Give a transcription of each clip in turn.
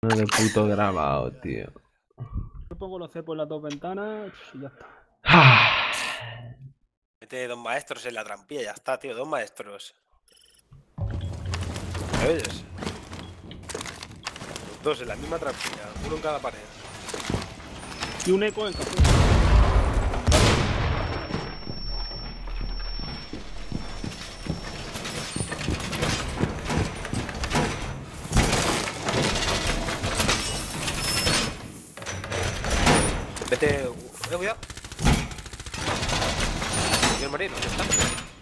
No de puto grabado, tío. Yo pongo los cepos en las dos ventanas y ya está. Mete dos maestros en la trampilla, ya está, tío. Dos maestros. ¿Me oyes? Los dos en la misma trampilla, uno en cada pared. Y un eco en café. Vete. Cuidado. Y el marino, ya está.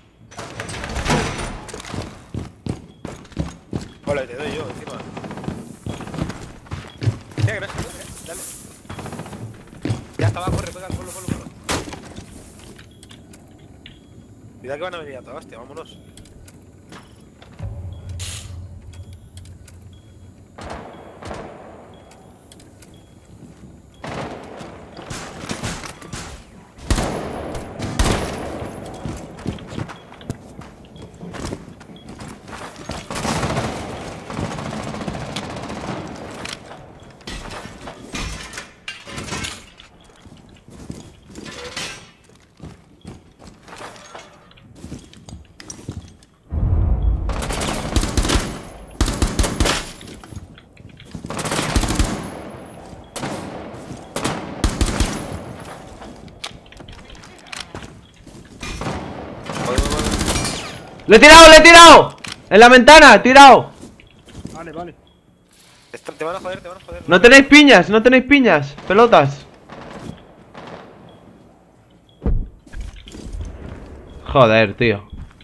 Hola, te doy yo encima. Ya, gracias, dale. Ya estaba, corre, pega, ponlo. Cuidado que van a venir a toda hostia, vámonos. ¡Le he tirado! ¡En la ventana, he tirado! Vale. Te van a joder. No tenéis piñas, pelotas. Joder, tío.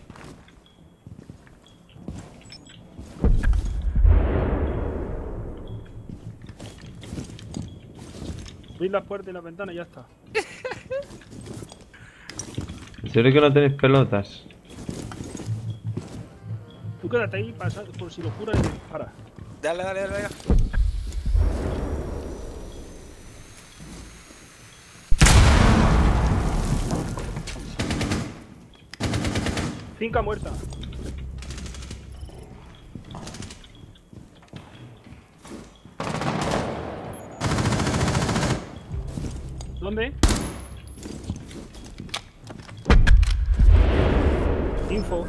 Abrid las puertas y las ventanas y ya está. ¿En serio que no tenéis pelotas? Tú quédate ahí por si lo curas y dispara. Dale. Finca muerta. ¿Dónde? Info.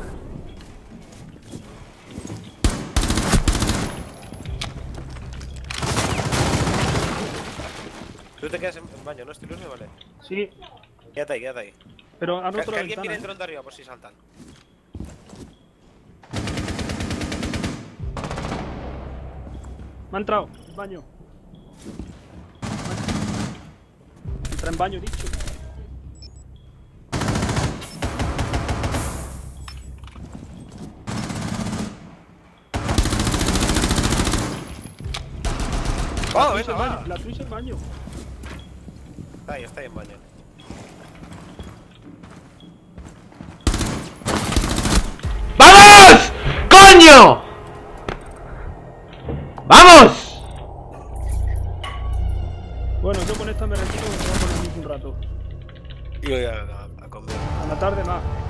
Tú te quedas en baño, ¿no? Estoy vale. Sí, Quédate ahí. pero han roto Que la alguien viene ventana. dentro de arriba por si saltan. Me ha entrado, en baño. Entra en baño, dicho. ¡Oh, venga, va! La tuya en baño. Está ahí en baño. ¡Vamos! ¡Coño! ¡Vamos! Bueno, yo con esta me retiro que me voy a poner aquí un rato. Y voy a comer. A la tarde más.